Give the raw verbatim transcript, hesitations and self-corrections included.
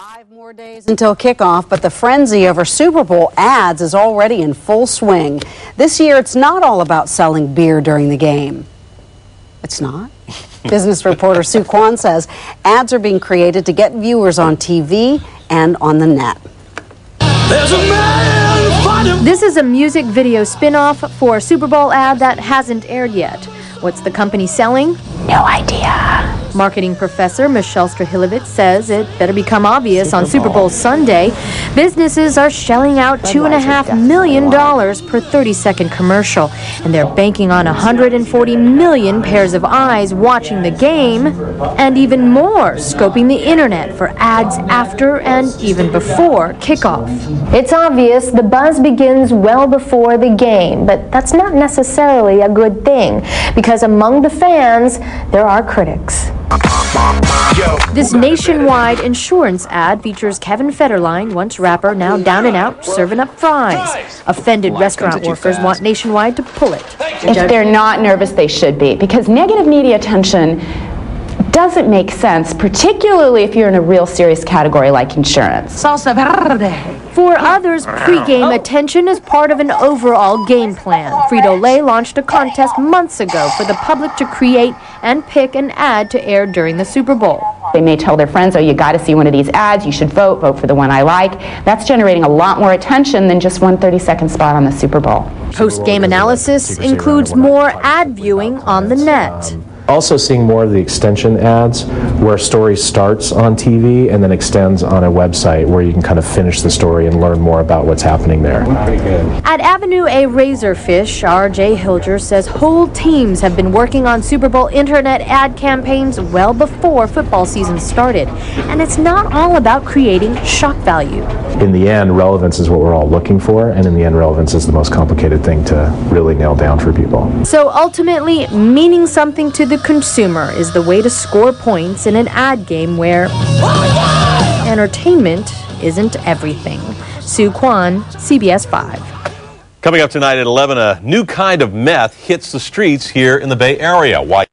Five more days until kickoff, but the frenzy over Super Bowl ads is already in full swing. This year, it's not all about selling beer during the game. It's not. Business reporter Sue Kwan says ads are being created to get viewers on T V and on the net. This is a music video spin-off for a Super Bowl ad that hasn't aired yet. What's the company selling? No idea. Marketing professor Michelle Strahilovitz says it better become obvious Super on Super Bowl Sunday. Businesses are shelling out two and a half million dollars per thirty-second commercial, and they're banking on one hundred forty million pairs of eyes watching the game, and even more scoping the internet for ads after and even before kickoff. It's obvious the buzz begins well before the game, but that's not necessarily a good thing, because among the fans, there are critics. This nationwide insurance ad features Kevin Federline, once rapper, now down and out, serving up fries. Offended restaurant workers want Nationwide to pull it. If they're not nervous, they should be, because negative media attention doesn't make sense, particularly if you're in a real serious category like insurance. Salsa verde. For others, pre-game attention is part of an overall game plan. Frito-Lay launched a contest months ago for the public to create and pick an ad to air during the Super Bowl. They may tell their friends, oh, you got to see one of these ads, you should vote, vote for the one I like. That's generating a lot more attention than just one thirty-second spot on the Super Bowl. Post-game analysis includes more ad viewing on the net. Also seeing more of the extension ads where a story starts on T V and then extends on a website where you can kind of finish the story and learn more about what's happening there. At Avenue A Razorfish, R J Hilger says whole teams have been working on Super Bowl internet ad campaigns well before football season started. And it's not all about creating shock value. In the end, relevance is what we're all looking for, and in the end, relevance is the most complicated thing to really nail down for people. So ultimately, meaning something to the consumer is the way to score points in an ad game where entertainment isn't everything. Sue Kwan, C B S five. Coming up tonight at eleven, a new kind of meth hits the streets here in the Bay Area. Why?